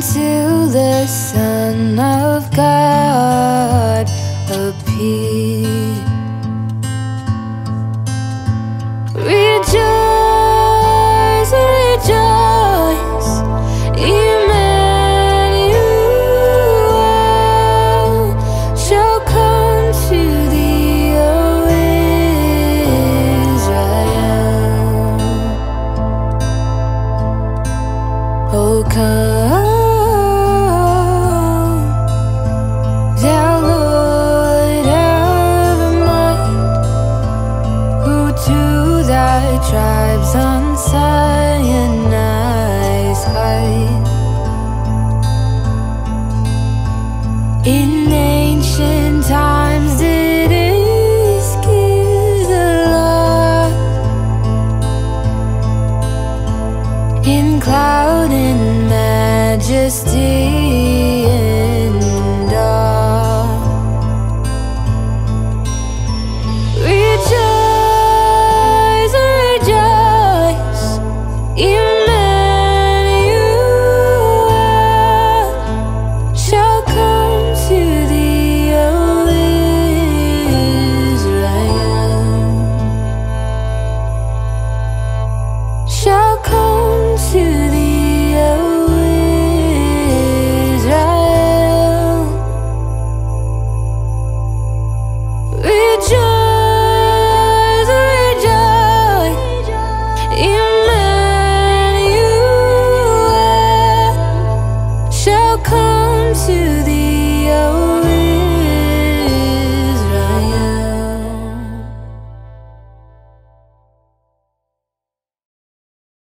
until the Son of God appeared. Rejoice, rejoice, Emmanuel shall come to thee, O Israel. Oh, come, thou Lord of might, who to thy tribes on Sinai's height. In ancient times didst give the law, in cloud and majesty and awe. Rejoice, rejoice, Emmanuel shall come to thee, O Israel. Shall come to thee, O Israel. Rejoice, rejoice, Emmanuel shall come to thee, O